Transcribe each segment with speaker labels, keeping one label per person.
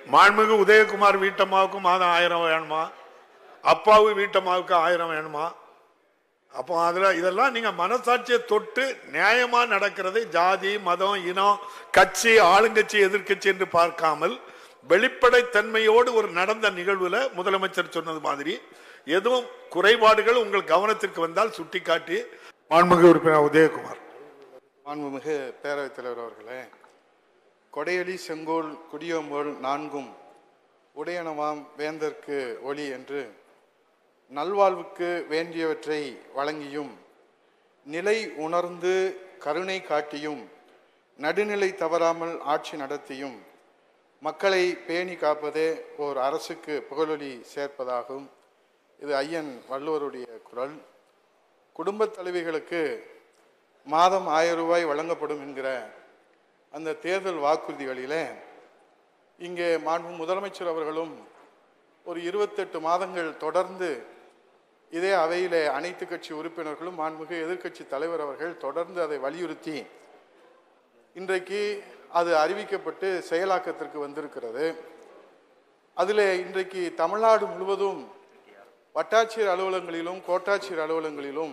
Speaker 1: மாண்புமிகு உதயகுமார் வீட்டம்மாவுக்கு மாதம் 1000 வேணுமா? அப்பாவு வீட்டம்மாவுக்கு 1000 வேணுமா? அப்போ அதுல இதெல்லாம் நீங்க மனசாட்சியை தொட்டு நியாயமா நடக்கிறது. ஜாதி, மதம், இனம், கட்சி, ஆளுங்கட்சி, எதிர்கட்சி என்று பார்க்காமல் வெளிப்படை தன்மையோடு ஒரு நடந்த நிகழ்வுல முதலமைச்சர் சொன்னது மாதிரி எதுவும் குறைபாடுகள் உங்கள் கவனத்திற்கு வந்தால் சுட்டிக்காட்டி. மாண்புமிகு உறுப்பினர் உதயகுமார்.
Speaker 2: மாண்புமிகு பேரவைத் தலைவர் அவர்களே, கொடையொலி செங்கோல் குடியோம்போல் நான்கும் உடையனவாம் வேந்தற்கு ஒளி என்று நல்வாழ்வுக்கு வேண்டியவற்றை வழங்கியும் நிலை உணர்ந்து கருணை காட்டியும் நடுநிலை தவறாமல் ஆட்சி நடத்தியும் மக்களை பேணி காப்பதே ஓர் அரசுக்கு புகழொலி சேர்ப்பதாகும். இது ஐயன் வள்ளுவருடைய குரல். குடும்பத் தலைவிகளுக்கு மாதம் 1000 ரூபாய் வழங்கப்படும் என்கிற அந்த தேர்தல் வாக்குறுதிகளிலே இங்கே மாண்பு முதலமைச்சர் அவர்களும் ஒரு 28 மாதங்கள் தொடர்ந்து இதே அவையிலே அனைத்து கட்சி உறுப்பினர்களும் மாண்புமிகு எதிர்க்கட்சி தலைவர் அவர்கள் தொடர்ந்து அதை வலியுறுத்தி இன்றைக்கு அது அறிவிக்கப்பட்டு செயலாக்கத்திற்கு வந்திருக்கிறது. அதிலே இன்றைக்கு தமிழ்நாடு முழுவதும் வட்டாட்சியர் அலுவலகங்களிலும் கோட்டாட்சியர் அலுவலகங்களிலும்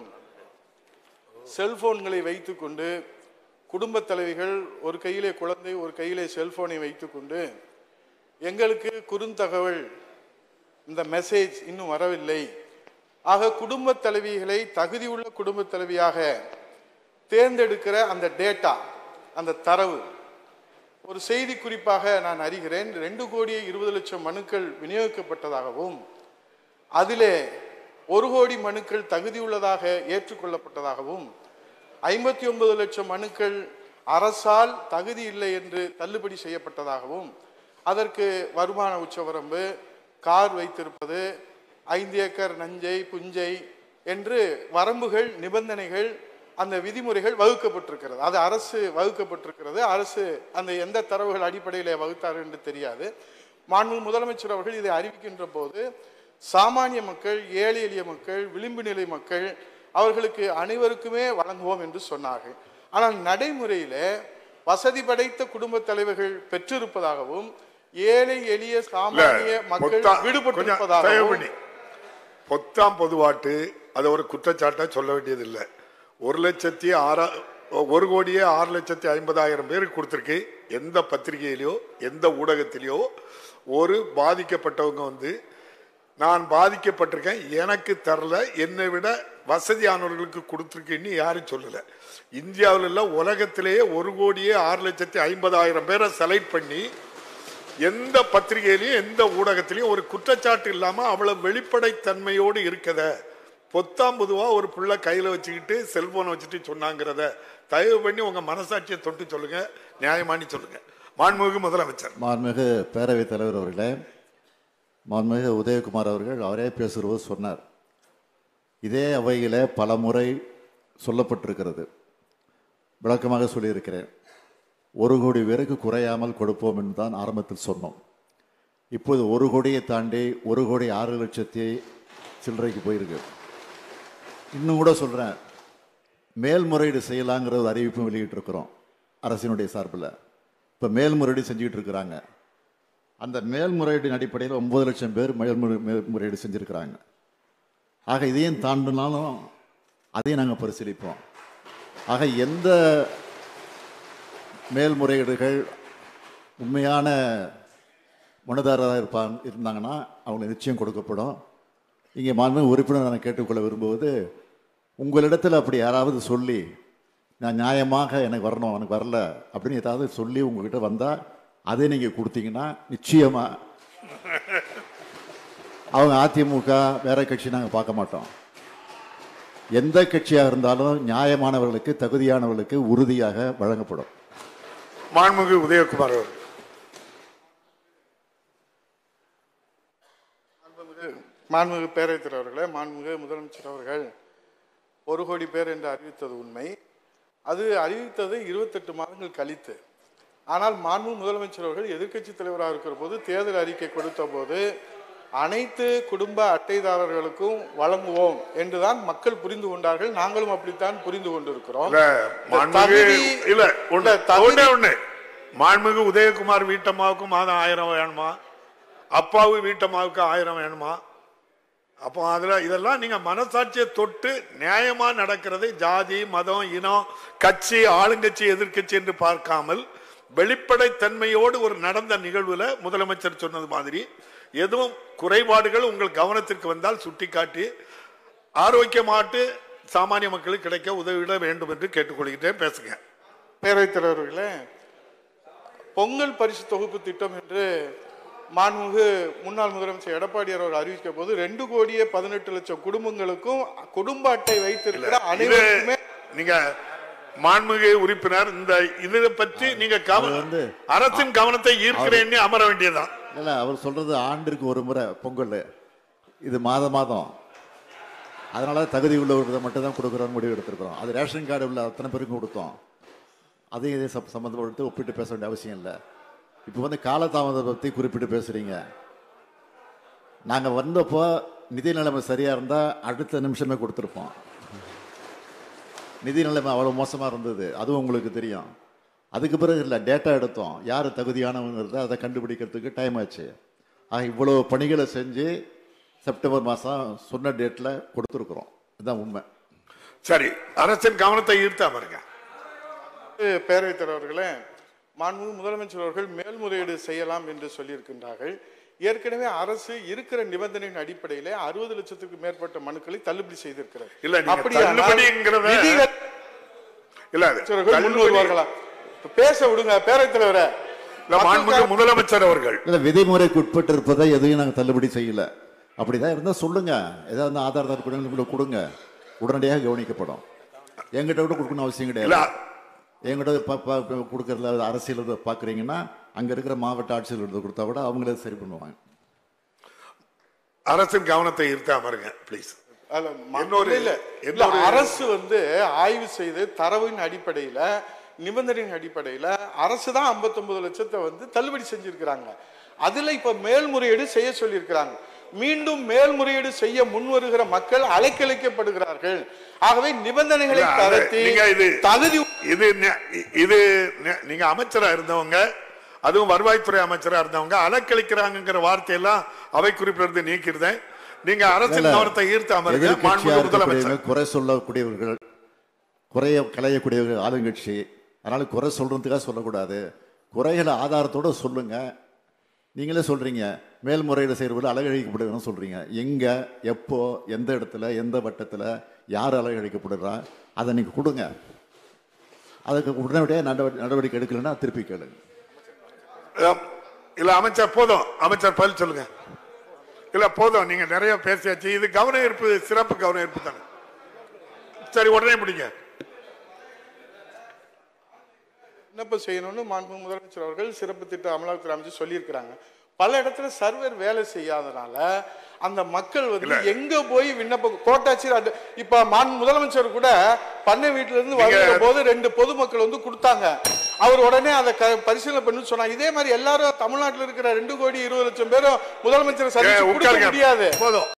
Speaker 2: செல்போன்களை வைத்துக்கொண்டு குடும்பத் தலைவிகள் ஒரு கையிலே குழந்தை ஒரு கையிலே செல்போனை வைத்துக்கொண்டு எங்களுக்கு குறுந்தகவல் இந்த மெசேஜ் இன்னும் வரவில்லை, ஆக குடும்பத் தலைவிகளை தகுதியுள்ள குடும்பத் தலைவியாக தேர்ந்தெடுக்கிற அந்த டேட்டா, அந்த தரவு ஒரு செய்தி குறிப்பாக நான் அறிகிறேன். 2,20,00,000 மனுக்கள் விநியோகிக்கப்பட்டதாகவும் அதிலே 1 கோடி மனுக்கள் தகுதியுள்ளதாக ஏற்றுக்கொள்ளப்பட்டதாகவும் 59 லட்சம் மனுக்கள் அரசால் தகுதி இல்லை என்று தள்ளுபடி செய்யப்பட்டதாகவும் அதற்கு வருமான உச்சவரம்பு, கார் வைத்திருப்பது, 5 ஏக்கர் நஞ்சை புஞ்சை என்று வரம்புகள், நிபந்தனைகள், அந்த விதிமுறைகள் வகுக்கப்பட்டிருக்கிறது. அது அரசு வகுக்கப்பட்டிருக்கிறது. அரசு அந்த எந்த தரவுகள் அடிப்படையில் வகுத்தார் என்று தெரியாது. மாண்பு முதலமைச்சர் அவர்கள் இதை அறிவிக்கின்ற போது சாமானிய மக்கள், ஏழை எளிய மக்கள், விளிம்பு நிலை மக்கள் அவர்களுக்கு அனைவருக்குமே வழங்குவோம் என்று சொன்னார்கள். ஆனால் நடைமுறையில வசதி படைத்த குடும்ப தலைவர்கள் பெற்றிருப்பதாகவும் ஏழை எளிய சாமானிய மக்கள் விடுபட்டிருப்பதாகவும்
Speaker 1: பொத்தாம் பொதுவாட்டு அது ஒரு குற்றச்சாட்டை சொல்ல வேண்டியதில்லை. 1,06,50,000 பேருக்கு கொடுத்திருக்கு. எந்த பத்திரிகையிலையோ எந்த ஊடகத்திலேயோ ஒரு பாதிக்கப்பட்டவங்க நான் பாதிக்கப்பட்டிருக்கேன், எனக்கு தரல, என்னை விட வசதியானவர்களுக்கு கொடுத்துருக்குன்னு யாரும் சொல்லல. இந்தியாவில் உலகத்திலேயே 1,06,50,000 பேரை செலக்ட் பண்ணி எந்த பத்திரிகையிலையும் எந்த ஊடகத்திலையும் ஒரு குற்றச்சாட்டு இல்லாம அவ்வளவு வெளிப்படைத்தன்மையோடு இருக்கத பொத்தாம் பொதுவா ஒரு பிள்ளை கையில வச்சுக்கிட்டு செல்போனை வச்சுட்டு சொன்னாங்கிறத தயவு பண்ணி உங்க மனசாட்சியை தொட்டு சொல்லுங்க, நியாயமானி சொல்லுங்க. மாண்புமிகு முதலமைச்சர்.
Speaker 3: மாண்புமிகு பேரவைத் தலைவர் அவர்களே, மாண்புமிகு உதயகுமார் அவர்கள் அவரே பேசுகிறவர் சொன்னார். இதே அவையில் பல முறை சொல்லப்பட்டிருக்கிறது, விளக்கமாக சொல்லியிருக்கிறேன். 1 கோடி பேருக்கு குறையாமல் கொடுப்போம் என்று தான் ஆரம்பத்தில் சொன்னோம். இப்போது 1 கோடியை தாண்டி 1,06,00,000 சில்லறைக்கு போயிருக்கு. இன்னும் கூட சொல்கிறேன், மேல்முறையீடு செய்யலாங்கிற ஒரு அறிவிப்பு வெளியிட்டிருக்கிறோம் அரசினுடைய சார்பில். இப்போ மேல்முறையீடு செஞ்சுக்கிட்டு இருக்கிறாங்க. அந்த மேல்முறையீட்டின் அடிப்படையில் 9 லட்சம் பேர் மேல்முறையீடு செஞ்சுருக்கிறாங்க. ஆக இதையும் தாண்டினாலும் அதையும் நாங்கள் பரிசீலிப்போம். ஆக எந்த மேல்முறையீடுகள் உண்மையான மனுதாரராக இருந்தாங்கன்னா அவங்களுக்கு நிச்சயம் கொடுக்கப்படும். இங்கே மாண்புமிகு உறுப்பினர் நான் கேட்டுக்கொள்ள விரும்புவது, உங்களிடத்தில் அப்படி யாராவது சொல்லி நான் நியாயமாக எனக்கு வரணும், எனக்கு வரல அப்படின்னு ஏதாவது சொல்லி உங்ககிட்ட வந்தால் அதை நீங்கள் கொடுத்தீங்கன்னா நிச்சயமாக அவங்க அதிமுக வேற கட்சி நாங்கள் பார்க்க மாட்டோம். எந்த கட்சியாக இருந்தாலும் நியாயமானவர்களுக்கு, தகுதியானவர்களுக்கு உறுதியாக வழங்கப்படும்.
Speaker 1: மாண்புமிகு உதயகுமார் அவர்கள்.
Speaker 2: மாண்புமிகு பேரவைத் தலைவர் அவர்களே, மாண்புமிகு முதலமைச்சர் அவர்கள் 1 கோடி பேர் என்று அறிவித்தது உண்மை. அது அறிவித்தது 28 மாதங்கள் கழித்து. ஆனால் மாண்புமிகு முதலமைச்சர் அவர்கள் எதிர்க்கட்சி தலைவராக இருக்கிற போது தேர்தல் அறிக்கை கொடுத்த போது அனைத்து குடும்ப அட்டைதாரர்களுக்கும் வழங்குவோம் என்றுதான் மக்கள் புரிந்து கொண்டார்கள். நாங்களும் அப்படித்தான் புரிந்து கொண்டிருக்கிறோம்.
Speaker 1: மாண்புமிகு உதயகுமார் வீட்டம்மாவுக்கு மாதம் 1000 வேணுமா, அப்பாவு வீட்டம்மாவுக்கு 1000 வேணுமா? அப்போ அதுல இதெல்லாம் நீங்க மனசாட்சியை தொட்டு நியாயமா நடக்கிறது. ஜாதி, மதம், இனம், கட்சி, ஆளுங்கட்சி, எதிர்கட்சி என்று பார்க்காமல் வெளிப்படை தன்மையோடு ஒரு நடந்த நிகழ்வுல முதலமைச்சர் சொன்னது மாதிரி எதுவும் குறைபாடுகள் உங்கள் கவனத்திற்கு வந்தால் சுட்டிக்காட்டி ஆரோக்கியமாட்டு சாமானிய மக்களுக்கு கிடைக்க உதவிட வேண்டும் என்று கேட்டுக்கொள்கிறேன். பேசுங்க.
Speaker 2: பேரவைத் தலைவர்களே, பொங்கல் பரிசு தொகுப்பு திட்டம் என்று மாண்புமிகு முன்னாள் முதலமைச்சர் எடப்பாடியார் அவர் அறிவிக்க போது 2,18,00,000 குடும்பங்களுக்கும் குடும்ப அட்டை வைத்திருக்கிற அனைவருக்குமே
Speaker 1: நீங்க மாண்புமிகு உறுப்பினர் இந்த இதை பற்றி நீங்க அரசின் கவனத்தை ஈர்க்கிறேன்னு அமர வேண்டியதுதான்.
Speaker 3: இல்ல, அவர் சொல்றது ஆண்டிற்கு ஒரு முறை பொங்கல், இது மாதம் அதனால தகுதி உள்ளவர்களை மட்டும் தான் கொடுக்குறோன்னு முடிவு எடுத்திருக்கிறோம். அது ரேஷன் கார்டு உள்ள அத்தனை பேருக்கும் கொடுத்தோம். அதையும் இதே சம்மந்தப்படுத்தி ஒப்பிட்டு பேச வேண்டிய அவசியம் இல்லை. இப்போ காலதாமதத்தை பற்றி குறிப்பிட்டு பேசுறீங்க. நாங்கள் வந்தப்போ நிதி நிலைமை சரியாக இருந்தால் அடுத்த நிமிஷமே கொடுத்துருப்போம். நிதி நிலைமை அவ்வளோ மோசமாக இருந்தது, அதுவும் உங்களுக்கு தெரியும். அதுக்கு பிறகு இல்லை, டேட்டா எடுத்தோம், யார் தகுதியானவங்கிறத அதை கண்டுபிடிக்கிறதுக்கு டைம் ஆச்சு. இவ்வளோ பணிகளை செஞ்சு செப்டம்பர் மாதம் சொன்ன டேட்டில் கொடுத்துருக்குறோம். இதுதான் உண்மை.
Speaker 1: சரி, அரசின் கவனத்தை ஈர்த்தா பாருங்க.
Speaker 2: பேரவைத் தலைவர்களே, மாண்புமிகு முதலமைச்சர் அவர்கள் மேல்முறையீடு செய்யலாம் என்று சொல்லியிருக்கின்றார்கள். ஏற்கனவே அரசு இருக்கிற நிபந்தனையின் அடிப்படையிலே 60 லட்சத்துக்கு மேற்பட்ட மனுக்களை தள்ளுபடி செய்திருக்கிறது. பேச விடுங்க பேரவைத் தலைவரே.
Speaker 1: முதலமைச்சர் அவர்கள்
Speaker 3: விதிமுறைக்கு உட்பட்டு இருப்பதை எதையும் நாங்கள் தள்ளுபடி செய்யல. அப்படிதான் இருந்தா சொல்லுங்க, ஏதாவது ஆதார் கொடுங்க, உடனடியாக கவனிக்கப்படும். எங்கிட்ட கூட கொடுக்கணும் அவசியம் கிடையாது. எங்கிட்ட கொடுக்கறதுல அரசியல் பாக்குறீங்கன்னா அங்க இருக்கிற மாவட்ட ஆட்சியர் கொடுத்தா கூட அவங்களே சரி பண்ணுவாங்க.
Speaker 1: அரசின் கவனத்தை ஈர்த்தா பாருங்க ப்ளீஸ்.
Speaker 2: அரசு ஆய்வு செய்து தரவின் அடிப்படையில நிபந்தனையின் அடிப்படையில அரசு தான் 59 லட்சத்தை தள்ளுபடி செஞ்சிருக்கிறாங்க. அதுல இப்ப மேல்முறையீடு செய்ய சொல்லி இருக்கிறாங்க. மீண்டும் மேல்முறையீடு செய்ய முன்வருகிற மக்கள் அலைக்கழிக்கப்படுகிறார்கள். ஆகவே நிபந்தனைகளை தகுதி
Speaker 1: இது நீங்க அமைச்சரா இருந்தவங்க, அதுவும் வருவாய்த்துறை அமைச்சரா இருந்தவங்க அலைக்கழிக்கிறாங்கிற வார்த்தையெல்லாம் அவை குறிப்பிலிருந்து நீக்கிறேன். நீங்க அரசின் கவனத்தை ஈர்த்த
Speaker 3: குறை சொல்லக்கூடியவர்கள், குறைய களையக்கூடியவர்கள் ஆளுங்கட்சி. அதனால குறை சொல்றதுக்காக சொல்லக்கூடாது, குறைகளை ஆதாரத்தோட சொல்லுங்க. நீங்களே சொல்றீங்க மேல்முறையீடு செய்யறது அழகழிக்கப்படுதுன்னு சொல்றீங்க. எங்க, எப்போ, எந்த இடத்துல, எந்த வட்டத்தில் யார் அழகழிக்கப்படுறா அதை நீங்க கொடுங்க. அதுக்கு உடனடியாக நடவடிக்கை எடுக்கலன்னா திருப்பி கேளுங்க.
Speaker 1: இல்ல அமைச்சர் போதும், அமைச்சர் பதில் சொல்லுங்க. இல்ல போதும், நீங்க நிறைய பேசியாச்சு. இது கவன ஈர்ப்பு, சிறப்பு கவன ஈர்ப்பு தானே. சரி, உடனே முடிங்க.
Speaker 2: விண்ணப்பம் செய்யணும்னு மாண்பு முதலமைச்சர் அவர்கள் சிறப்பு திட்ட அமலாக்கத்துறை அமைச்சு சொல்லியிருக்கிறாங்க. பல இடத்துல சர்வர் வேலை செய்யாதனால அந்த மக்கள் எங்க போய் விண்ணப்பம் கோட்டாட்சியர் இப்ப மாண்பு முதலமைச்சர் கூட பண்ணை வீட்டுல இருந்து வருகிற போது 2 பொதுமக்கள் கொடுத்தாங்க. அவர் உடனே அதை பரிசீலனை பண்ணு சொன்னாங்க. இதே மாதிரி எல்லாரும் தமிழ்நாட்டில் இருக்கிற 2,20,00,000 பேரும் முதலமைச்சர் சந்திச்சு கொடுக்க முடியாது.